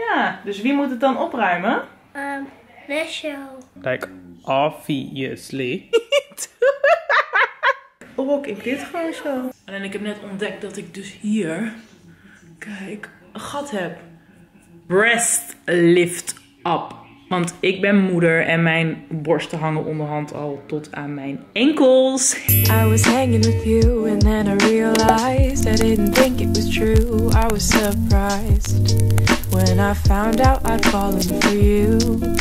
Ja, dus wie moet het dan opruimen? Lesho. Like, obviously. Oh, ik dit gewoon zo. En ik heb net ontdekt dat ik dus hier, kijk, een gat heb. Breast lift up. Want ik ben moeder en mijn borsten hangen onderhand al tot aan mijn enkels. I was hanging with you and then I realized I didn't think it was true. I was surprised when I found out I'd fallen for you.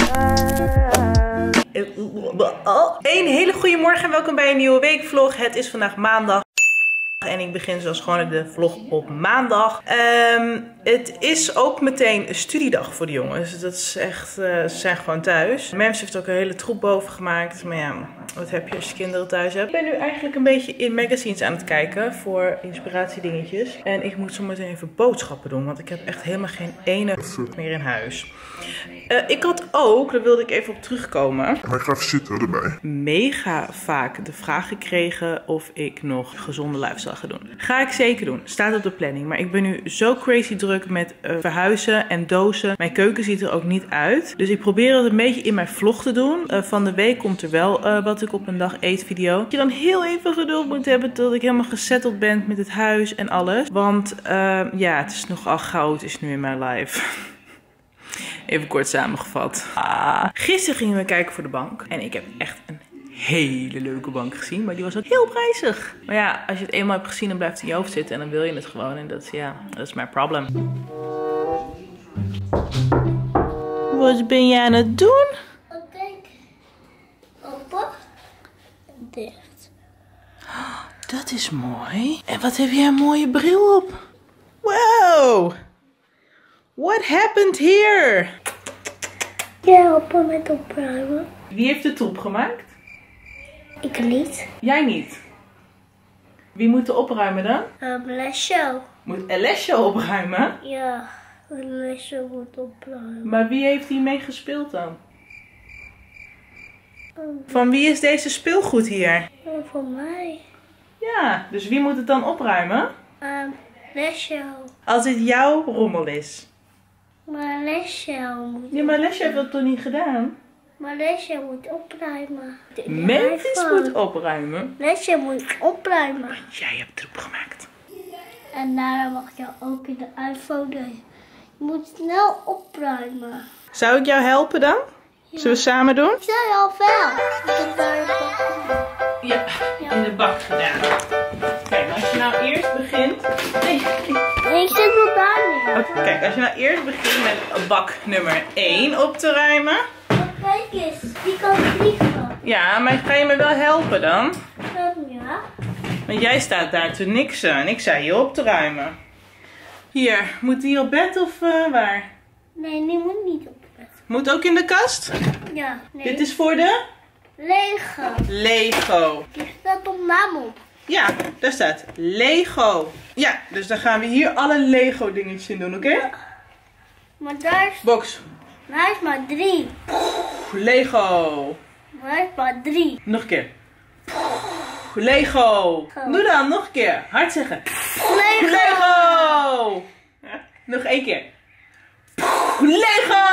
Een hele goede morgen en welkom bij een nieuwe weekvlog. Het is vandaag maandag. En ik begin zoals gewoon de vlog op maandag. Het is ook meteen een studiedag voor de jongens. Dat is echt, ze zijn gewoon thuis. Mems heeft ook een hele troep boven gemaakt. Maar ja, wat heb je als je kinderen thuis hebt? Ik ben nu eigenlijk een beetje in magazines aan het kijken voor inspiratiedingetjes. En ik moet zo meteen even boodschappen doen. Want ik heb echt helemaal geen ene meer in huis. Ik had ook, daar wilde ik even op terugkomen. Maar ik ga even zitten erbij. Mega vaak de vraag gekregen of ik nog gezonde lifestyle ga doen. Ga ik zeker doen. Staat op de planning. Maar ik ben nu zo crazy druk met verhuizen en dozen. Mijn keuken ziet er ook niet uit. Dus ik probeer het een beetje in mijn vlog te doen. Van de week komt er wel wat ik op een dag eet video. Dat je dan heel even geduld moet hebben tot ik helemaal gesetteld ben met het huis en alles. Want ja, het is nogal goud is nu in mijn life. Even kort samengevat. Gisteren gingen we kijken voor de bank. En ik heb echt een hele leuke bank gezien. Maar die was ook heel prijzig. Maar ja, als je het eenmaal hebt gezien, dan blijft het in je hoofd zitten. En dan wil je het gewoon. En dat is, ja, dat is mijn probleem. Wat ben jij aan het doen? Kijk. Open. Dicht. Dat is mooi. En wat heb jij een mooie bril op. Wow. What happened here? Ja, helpen met opruimen. Wie heeft de troep gemaakt? Ik niet. Jij niet. Wie moet er opruimen dan? Lesho. Moet Alessio opruimen? Ja, Lesho moet opruimen. Maar wie heeft hier mee gespeeld dan? Van wie is deze speelgoed hier? Voor mij. Ja, dus wie moet het dan opruimen? Lesho. Als het jouw rommel is. Maar Lesho moet... Ja, maar Alessio heeft dat toch niet gedaan? Maar Lesho moet opruimen. Memphis moet opruimen. Lesho moet opruimen. Jij hebt troep gemaakt. En daarom mag je ook in de iPhone. Je moet snel opruimen. Zou ik jou helpen dan? Ja. Zullen we samen doen? Ik zei al wel. Ik heb daar een bak gedaan. Ja, in de bak gedaan. Kijk, als je nou eerst begint... Nee, ik zit nog daar niet. Okay, kijk, als je nou eerst begint met bak nummer 1 op te ruimen. Kijk eens, die kan vliegen. Ja, maar ga je me wel helpen dan? Ja. Want jij staat daar te niksen en ik zei je op te ruimen. Hier, moet die op bed of waar? Nee, die moet niet op bed. Moet ook in de kast? Ja, nee. Dit is voor de? Lego. Lego. Die staat op naam op. Ja, daar staat Lego. Ja, dus dan gaan we hier alle Lego dingetjes in doen, oké? Ja. Maar daar is... Box. Daar is maar 3. Lego. Daar is maar 3. Nog een keer. Lego. Doe dan, nog een keer. Hard zeggen. Lego. Lego. Ja, nog 1 keer. Lego.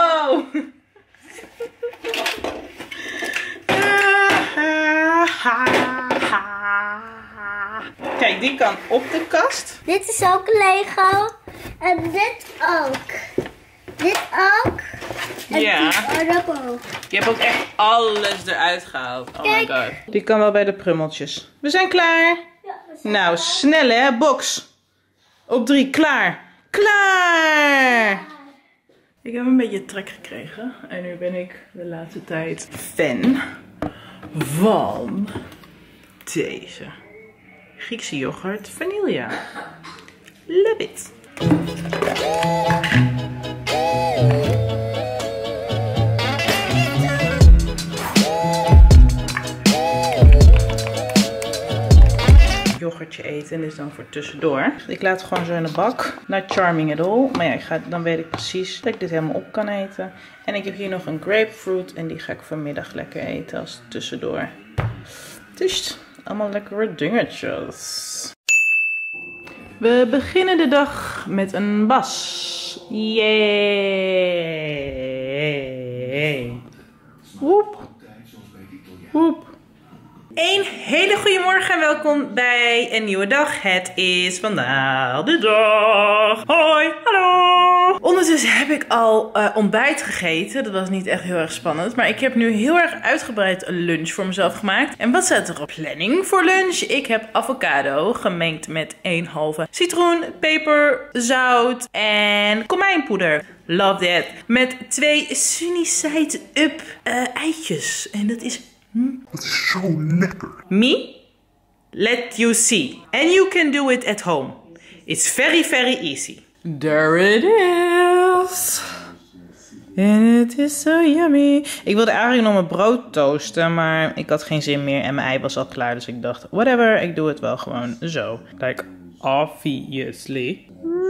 Kijk, die kan op de kast. Dit is ook Lego. En dit ook. Dit ook. En Ja. die ook. Je hebt ook echt alles eruit gehaald. Oh my Kijk. god. Die kan wel bij de prummeltjes. We zijn klaar. Ja, we zijn Nou, snel hè. Box. Op 3. Klaar. Klaar. Ik heb een beetje trek gekregen. En nu ben ik de laatste tijd fan van deze Griekse yoghurt vanilla. Love it. Yoghurtje eten is dan voor tussendoor. Ik laat het gewoon zo in de bak. Not charming at all. Maar ja, dan weet ik precies dat ik dit helemaal op kan eten. En ik heb hier nog een grapefruit. En die ga ik vanmiddag lekker eten als tussendoor. Dus allemaal lekkere dingetjes. We beginnen de dag met een was. los. Yay. Woep. Woep. Een hele goede morgen en welkom bij een nieuwe dag. Het is vandaag de dag. Hoi, hallo. Ondertussen heb ik al ontbijt gegeten. Dat was niet echt heel erg spannend. Maar ik heb nu heel erg uitgebreid een lunch voor mezelf gemaakt. En wat staat er op planning voor lunch? Ik heb avocado gemengd met 1/2 citroen, peper, zout en komijnpoeder. Love that. Met 2 sunny side up eitjes. En dat is... Dat is zo lekker. Me? Let you see. And you can do it at home. It's very, very easy. There it is. And it is so yummy. Ik wilde eigenlijk nog mijn brood toasten, maar ik had geen zin meer en mijn ei was al klaar. Dus ik dacht, whatever, ik doe het wel gewoon zo. Like, obviously.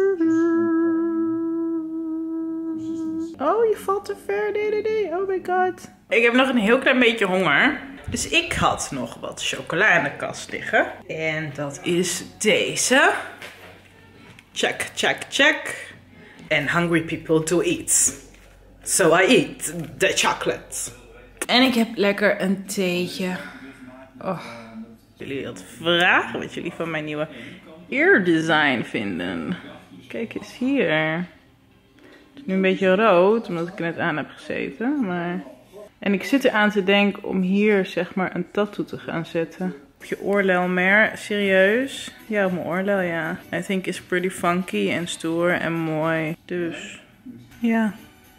Oh, je valt te ver. Nee. Oh my god. Ik heb nog een heel klein beetje honger. Dus ik had nog wat chocola in de kast liggen. En dat is deze. Check, check, check. And hungry people do eat. So I eat the chocolate. En ik heb lekker een theetje. Oh. Jullie wilt vragen wat jullie van mijn nieuwe ear design vinden. Kijk eens hier. Het is nu een beetje rood, omdat ik er net aan heb gezeten. Maar... En ik zit eraan te denken om hier zeg maar een tattoo te gaan zetten. Op je oorlel meer. Serieus? Ja, op mijn oorlel, ja. I think it's pretty funky en stoer en mooi. Dus, ja.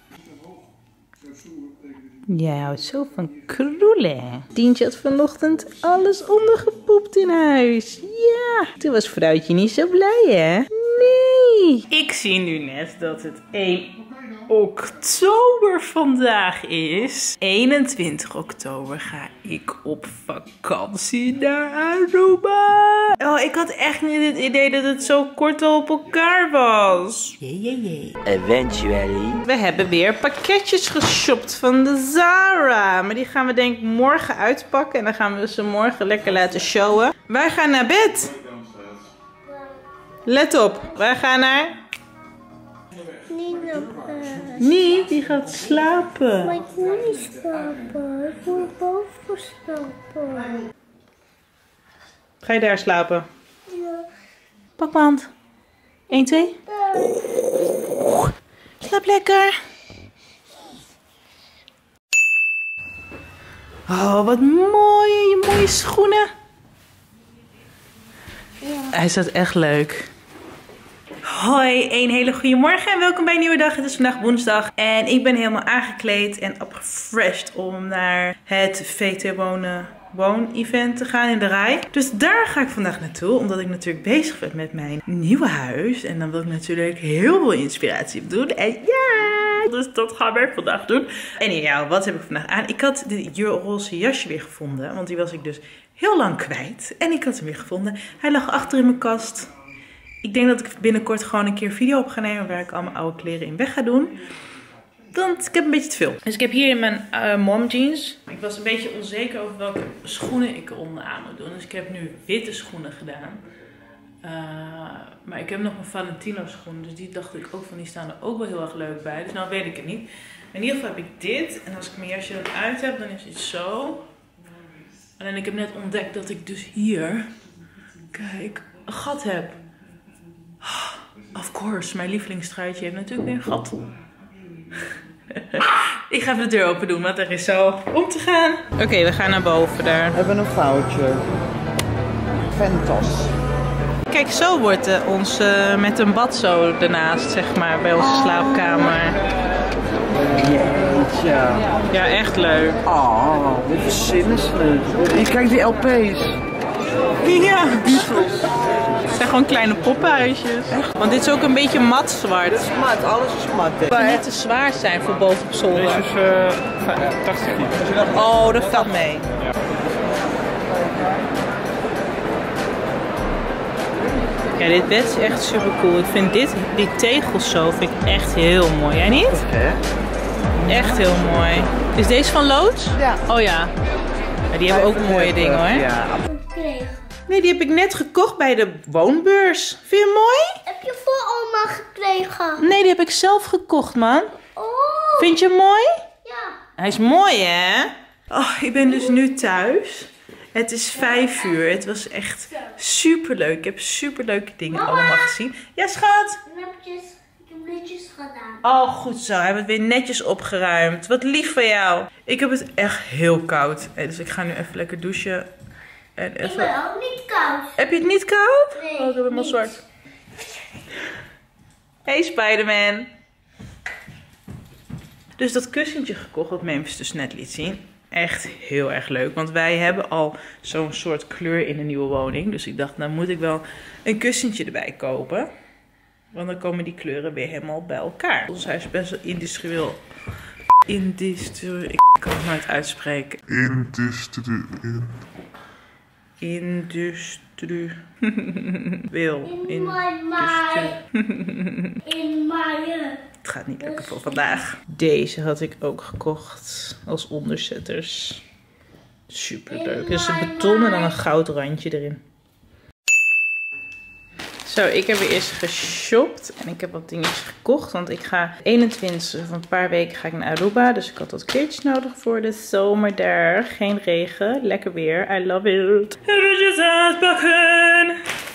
Jij houdt zo van kroelen. Tientje had vanochtend alles ondergepoept in huis. Ja, toen was vrouwtje niet zo blij, hè? Nee. Ik zie nu net dat het 1 oktober vandaag is. 21 oktober ga ik op vakantie naar Aruba. Oh, ik had echt niet het idee dat het zo kort al op elkaar was. Jee. Eventually. We hebben weer pakketjes geshopt van de Zara. Maar die gaan we denk ik morgen uitpakken. En dan gaan we ze morgen lekker laten showen. Wij gaan naar bed. Let op. Wij gaan naar... Niet naar bed. Nee, die gaat slapen. Maar ik wil niet slapen. Ik wil boven slapen. Ga je daar slapen? Ja. Pak mijn hand. 1, 2. Slaap lekker. Oh, wat mooi. Je mooie schoenen. Ja. Hij staat echt leuk. Hoi, een hele goede morgen en welkom bij een nieuwe dag. Het is vandaag woensdag en ik ben helemaal aangekleed en opgefreshed om naar het VT Woon event te gaan in de Rij. Dus daar ga ik vandaag naartoe, omdat ik natuurlijk bezig ben met mijn nieuwe huis. En dan wil ik natuurlijk heel veel inspiratie op doen. En ja, dus dat gaan we vandaag doen. En ja, wat heb ik vandaag aan? Ik had dit roze jasje weer gevonden, want die was ik dus heel lang kwijt. En ik had hem weer gevonden. Hij lag achter in mijn kast. Ik denk dat ik binnenkort gewoon een keer een video op ga nemen waar ik al mijn oude kleren in weg ga doen. Want ik heb een beetje te veel. Dus ik heb hier mijn mom jeans. Ik was een beetje onzeker over welke schoenen ik eronder aan moet doen. Dus ik heb nu witte schoenen gedaan. Maar ik heb nog mijn Valentino schoenen. Dus die dacht ik ook van, die staan er ook wel heel erg leuk bij. Dus nou weet ik het niet. In ieder geval heb ik dit. En als ik mijn jasje eruit heb, dan is het zo. En ik heb net ontdekt dat ik dus hier, kijk, een gat heb. Of course, mijn lievelingstruitje heeft natuurlijk weer een gat. Ik ga even de deur open doen, want er is zo om te gaan. Oké, we gaan naar boven daar. We hebben een foutje. Ventas. Kijk, zo wordt ons met een bad zo ernaast, zeg maar, bij onze slaapkamer. Jeetje. Ja, echt leuk. Oh, dit verzinnen is leuk. Kijk die LP's. Ja, het zijn gewoon kleine poppenhuisjes. Echt? Want dit is ook een beetje mat zwart. Het is mat, alles is mat. Het moet niet te zwaar zijn voor boven op zolder. Deze is 80 kilo. Oh, dat valt mee. Ja, dit bed is echt super cool. Ik vind die tegels zo vind ik echt heel mooi. Jij niet? Echt heel mooi. Is deze van Lood? Ja. Oh ja. Maar die hebben ook mooie dingen hoor. Ja. Gekregen. Nee, die heb ik net gekocht bij de woonbeurs. Vind je hem mooi? Heb je voor oma gekregen? Nee, die heb ik zelf gekocht, man. Oh. Vind je hem mooi? Ja. Hij is mooi, hè? Oh, ik ben dus nu thuis. Het is 5 uur. Het was echt super leuk. Ik heb super leuke dingen allemaal gezien. Ja, schat? Ik heb netjes gedaan. Oh, goed zo. Hij heeft het weer netjes opgeruimd. Wat lief van jou. Ik heb het echt heel koud. Dus ik ga nu even lekker douchen. En even... Ik ben ook niet koud. Heb je het niet koud? Nee, Oh, ik heb helemaal zwart. Hey, Spider-Man. Dus dat kussentje gekocht wat Memphis dus net liet zien. Echt heel erg leuk. Want wij hebben al zo'n soort kleur in de nieuwe woning. Dus ik dacht, nou moet ik wel een kussentje erbij kopen. Want dan komen die kleuren weer helemaal bij elkaar. Dus hij is best wel industrieel. Ik kan het nooit uitspreken. Het gaat niet lukken voor vandaag. Deze had ik ook gekocht als onderzetters. Super leuk. Dus een beton en dan een goud randje erin. Zo, ik heb weer eerst geshopt en ik heb wat dingetjes gekocht. Want ik ga 21 van een paar weken ga ik naar Aruba. Dus ik had wat kleertjes nodig voor de zomer daar. Geen regen, lekker weer. I love it. Eventjes uitpakken.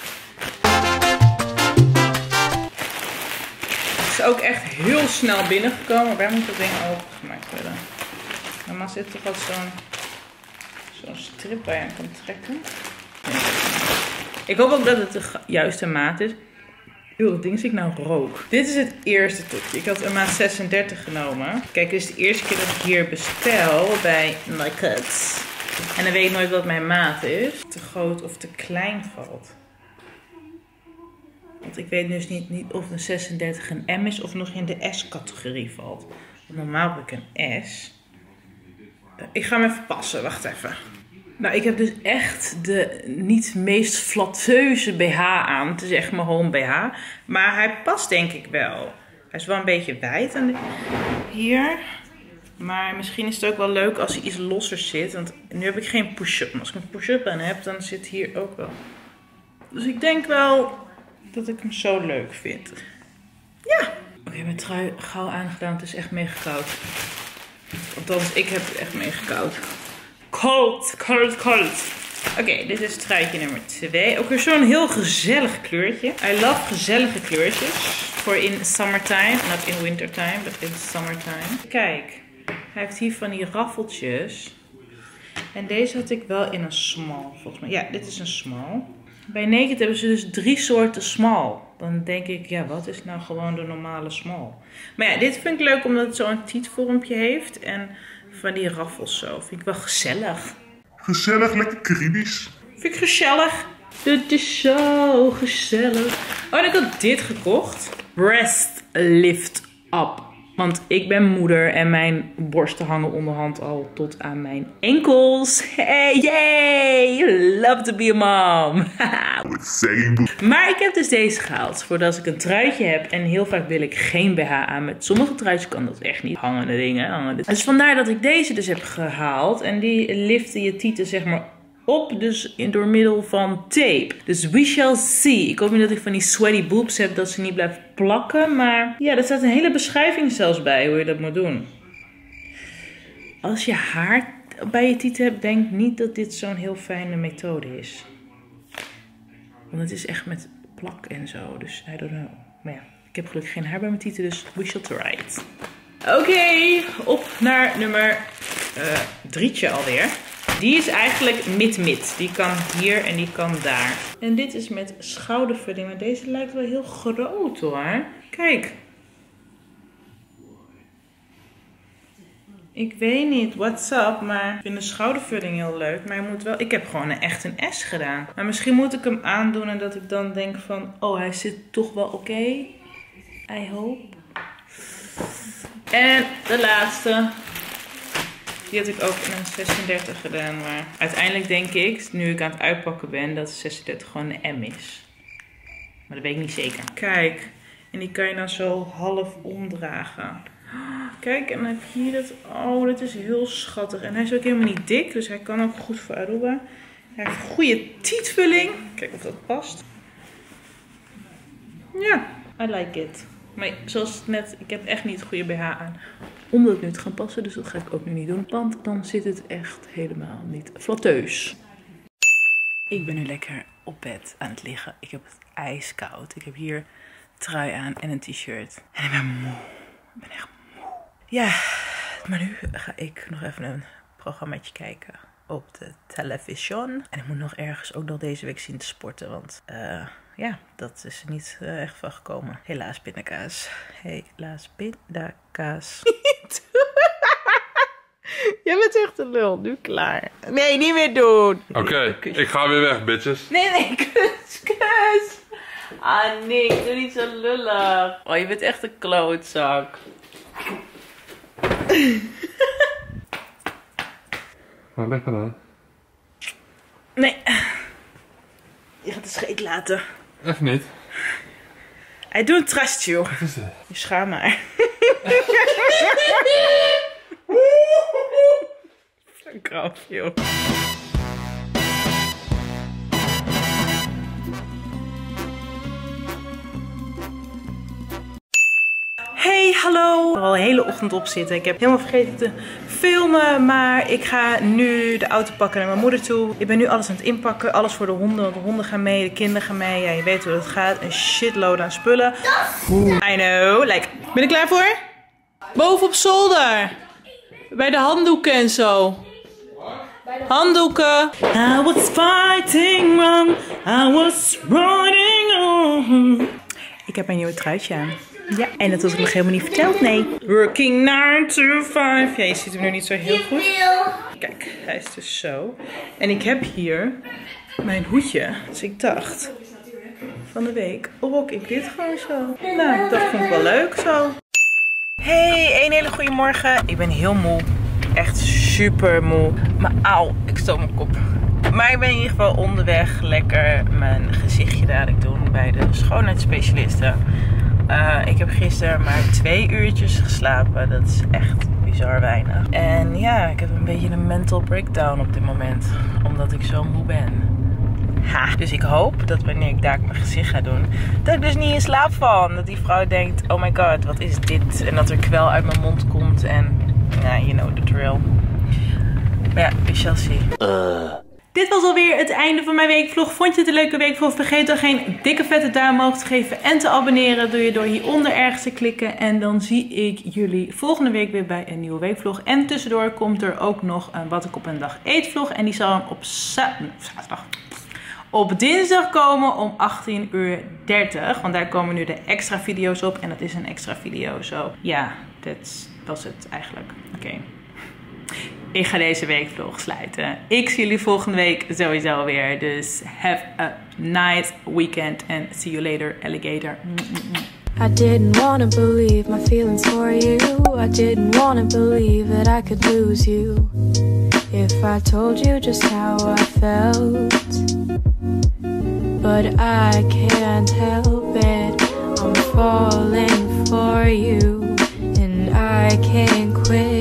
Het is ook echt heel snel binnengekomen. Waar moet dat ding opengemaakt worden? Normaal zit er toch wat zo'n strip waar je aan kan trekken. Ik hoop ook dat het de juiste maat is. Eeuw, dat ding zie ik nou rook. Dit is het eerste topje. Ik had een maat 36 genomen. Kijk, dit is de eerste keer dat ik hier bestel bij Nike. En dan weet ik nooit wat mijn maat is. Te groot of te klein valt. Want ik weet dus niet of een 36 een M is of nog in de S-categorie valt. Want normaal heb ik een S. Ik ga hem even passen. Wacht even. Nou, ik heb dus echt de niet meest flatteuze BH aan. Het is echt mijn home BH. Maar hij past denk ik wel. Hij is wel een beetje wijd aan hier. Maar misschien is het ook wel leuk als hij iets losser zit. Want nu heb ik geen push-up. Maar als ik een push-up aan heb, dan zit hier ook wel. Dus ik denk wel dat ik hem zo leuk vind. Ja. Oké, mijn trui gauw aangedaan. Het is echt mega koud. Althans, ik heb het echt mega koud. Koud. Oké, dit is truitje nummer 2. Ook weer zo'n heel gezellig kleurtje. I love gezellige kleurtjes. Voor in summertime. Not in wintertime, but in summertime. Kijk, hij heeft hier van die raffeltjes. En deze had ik wel in een small, volgens mij. Ja, dit is een small. Bij Naked hebben ze dus 3 soorten small. Dan denk ik, ja, wat is nou gewoon de normale small? Maar ja, dit vind ik leuk omdat het zo'n tietvormpje heeft. En van die raffels zo. Vind ik wel gezellig. Gezellig, lekker Caribisch. Vind ik gezellig. Dit is zo gezellig. Oh, en ik had dit gekocht. Breast Lift Up. Want ik ben moeder en mijn borsten hangen onderhand al tot aan mijn enkels. Hey, yay! Love to be a mom. Maar ik heb dus deze gehaald. Voordat als ik een truitje heb. En heel vaak wil ik geen BH aan. Met sommige truitjes kan dat echt niet. Hangende dingen. Dus vandaar dat ik deze dus heb gehaald. En die liften je tieten zeg maar op. Dus door middel van tape. Dus we shall see. Ik hoop niet dat ik van die sweaty boobs heb. Dat ze niet blijven plakken. Maar ja, er staat een hele beschrijving zelfs bij. Hoe je dat moet doen. Als je haar bij je tieten hebt. Denk niet dat dit zo'n heel fijne methode is. Want het is echt met plak en zo. Dus I don't know. Maar ja, ik heb gelukkig geen haar bij mijn tieten. Dus we shall try it. Oké, op naar nummer 3 alweer. Die is eigenlijk mid-mid. Die kan hier en die kan daar. En dit is met schoudervulling. Maar deze lijkt wel heel groot hoor. Kijk. Ik weet niet, what's up, maar ik vind de schoudervulling heel leuk. Maar ik heb gewoon echt een S gedaan. Maar misschien moet ik hem aandoen en dat ik dan denk van, oh, hij zit toch wel oké. I hope. En de laatste. Die had ik ook in een 36 gedaan. Maar uiteindelijk denk ik, nu ik aan het uitpakken ben, dat 36 gewoon een M is. Maar dat weet ik niet zeker. Kijk, en die kan je dan zo half omdragen. Kijk, en dan heb je hier dat. Oh, dit is heel schattig. En hij is ook helemaal niet dik, dus hij kan ook goed voor Aruba. Hij heeft een goede tietvulling. Kijk of dat past. Ja, I like it. Maar zoals net, ik heb echt niet het goede BH aan om dat nu te gaan passen. Dus dat ga ik ook nu niet doen. Want dan zit het echt helemaal niet flatteus. Ik ben nu lekker op bed aan het liggen. Ik heb het ijskoud. Ik heb hier een trui aan en een t-shirt. En ik ben moe. Ik ben echt moe. Ja, maar nu ga ik nog even een programmaatje kijken op de televisie. En ik moet nog ergens ook nog deze week zien te sporten. Want ja, dat is er niet echt van gekomen. Helaas pindakaas. Helaas pindakaas. Jij bent echt een lul. Nu klaar. Nee, niet meer doen. Oké, ik ga weer weg, bitches. Nee, kus. Ah, Nick, doe niet zo lullig. Oh, je bent echt een klootzak. Wat lekker dan? Nee. Je gaat de scheet laten. Echt niet. Hij doet een trust, joh. Wat is het? Je schaam maar. Een grap, joh. Hey, hallo. Ik heb al de hele ochtend op zitten. Ik heb helemaal vergeten te filmen. Maar ik ga nu de auto pakken naar mijn moeder toe. Ik ben nu alles aan het inpakken. Alles voor de honden. Want de honden gaan mee. De kinderen gaan mee. Ja, je weet hoe het gaat. Een shitload aan spullen. I know. Like, ben je klaar voor? Boven op zolder. Bij de handdoeken en zo. Handdoeken. I was fighting wrong. I was running on. Ik heb een nieuwe truitje aan. Ja, en dat was ik nog helemaal niet verteld, nee. Working 9 to 5. Ja, je ziet hem nu niet zo heel goed. Kijk, hij is dus zo. En ik heb hier mijn hoedje. Dus ik dacht, van de week rok ik dit gewoon zo. Nou, dat vond ik wel leuk zo. Hey, een hele goede morgen. Ik ben heel moe. Echt super moe. Maar auw, ik stoot mijn kop. Maar ik ben in ieder geval onderweg lekker mijn gezichtje dadelijk doen bij de schoonheidsspecialisten. Ik heb gisteren maar 2 uurtjes geslapen. Dat is echt bizar weinig. En ja, ik heb een beetje een mental breakdown op dit moment. Omdat ik zo moe ben. Ha. Dus ik hoop dat wanneer ik daar mijn gezicht ga doen, dat ik dus niet in slaap val. Dat die vrouw denkt, oh my god, wat is dit? En dat er kwel uit mijn mond komt. En ja, you know the drill. Maar ja, we shall see. Dit was alweer het einde van mijn weekvlog. Vond je het een leuke weekvlog? Vergeet dan geen dikke vette duim omhoog te geven en te abonneren. Doe je door hieronder ergens te klikken. En dan zie ik jullie volgende week weer bij een nieuwe weekvlog. En tussendoor komt er ook nog een wat ik op een dag eet vlog. En die zal op zaterdag. Op dinsdag komen om 18:30. Want daar komen nu de extra video's op. En dat is een extra video. Zo ja, dat was het eigenlijk. Oké. Ik ga deze weekvlog sluiten. Ik zie jullie volgende week sowieso weer. Dus have a nice weekend. And see you later, alligator. I didn't wanna believe my feelings for you. I didn't wanna believe that I could lose you. If I told you just how I felt. But I can't help it. I'm falling for you. And I can't quit.